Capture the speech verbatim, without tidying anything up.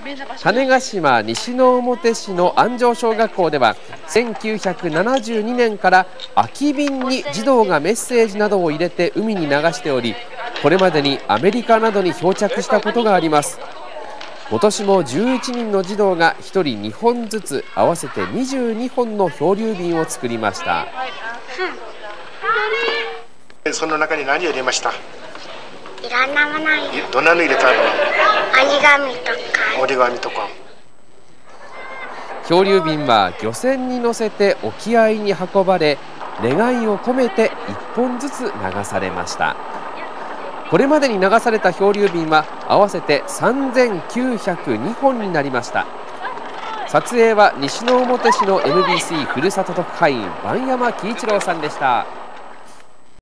種子島西之表市の安城小学校ではせんきゅうひゃくななじゅうにねんから空き瓶に児童がメッセージなどを入れて海に流しており、これまでにアメリカなどに漂着したことがあります。今年もじゅういちにんの児童がひとりにほんずつ合わせてにじゅうにほんの漂流瓶を作りました。 その中に何を入れました？ いろんなもの入れ。 どんなの入れたの？ 折り紙とか。 折り紙とか。 漂流瓶は漁船に乗せて沖合に運ばれ、願いを込めていっぽんずつ流されました。これまでに流された漂流瓶は合わせてさんぜんきゅうひゃくにほんになりました。撮影は西之表市の エムビーシー ふるさと特派員番山喜一郎さんでした。